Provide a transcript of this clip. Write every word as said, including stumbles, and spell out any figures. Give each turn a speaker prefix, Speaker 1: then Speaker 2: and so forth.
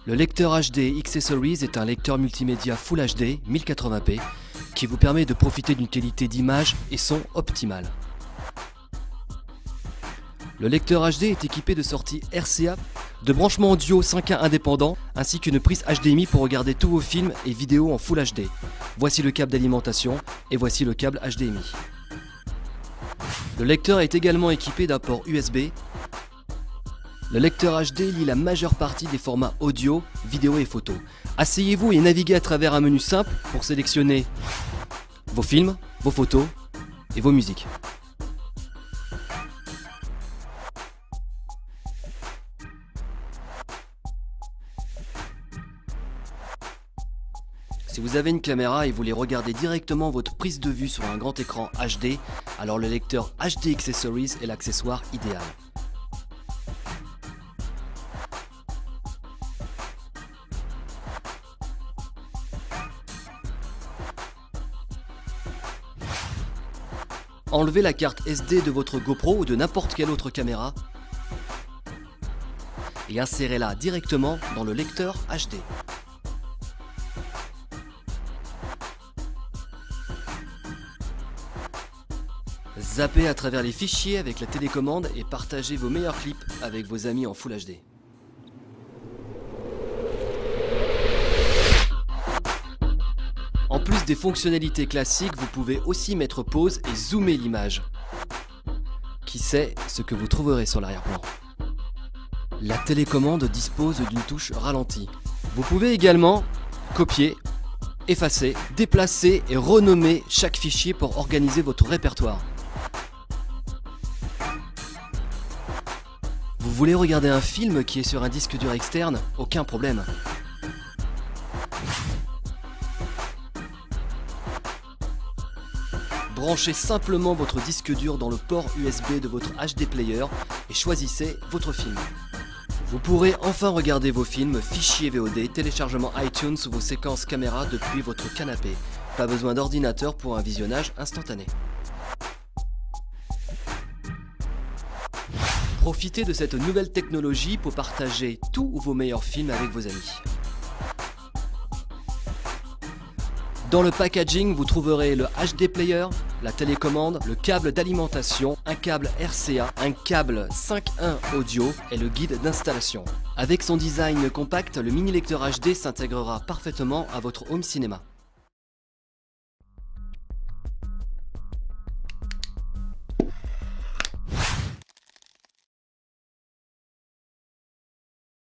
Speaker 1: Le lecteur H D Accessories est un lecteur multimédia Full H D mille quatre-vingts p qui vous permet de profiter d'une qualité d'image et son optimale. Le lecteur H D est équipé de sorties R C A, de branchements audio cinq un indépendants ainsi qu'une prise H D M I pour regarder tous vos films et vidéos en Full H D. Voici le câble d'alimentation et voici le câble H D M I. Le lecteur est également équipé d'un port U S B. Le lecteur H D lit la majeure partie des formats audio, vidéo et photos. Asseyez-vous et naviguez à travers un menu simple pour sélectionner vos films, vos photos et vos musiques. Si vous avez une caméra et voulez regarder directement votre prise de vue sur un grand écran H D, alors le lecteur H D Accessories est l'accessoire idéal. Enlevez la carte S D de votre GoPro ou de n'importe quelle autre caméra et insérez-la directement dans le lecteur H D. Zappez à travers les fichiers avec la télécommande et partagez vos meilleurs clips avec vos amis en Full H D. En plus des fonctionnalités classiques, vous pouvez aussi mettre pause et zoomer l'image. Qui sait ce que vous trouverez sur l'arrière-plan? La télécommande dispose d'une touche ralenti. Vous pouvez également copier, effacer, déplacer et renommer chaque fichier pour organiser votre répertoire. Vous voulez regarder un film qui est sur un disque dur externe? Aucun problème. Branchez simplement votre disque dur dans le port U S B de votre H D player et choisissez votre film. Vous pourrez enfin regarder vos films, fichiers V O D, téléchargement iTunes ou vos séquences caméra depuis votre canapé. Pas besoin d'ordinateur pour un visionnage instantané. Profitez de cette nouvelle technologie pour partager tous vos meilleurs films avec vos amis. Dans le packaging, vous trouverez le H D player, la télécommande, le câble d'alimentation, un câble R C A, un câble cinq un audio et le guide d'installation. Avec son design compact, le mini lecteur H D s'intégrera parfaitement à votre home cinéma.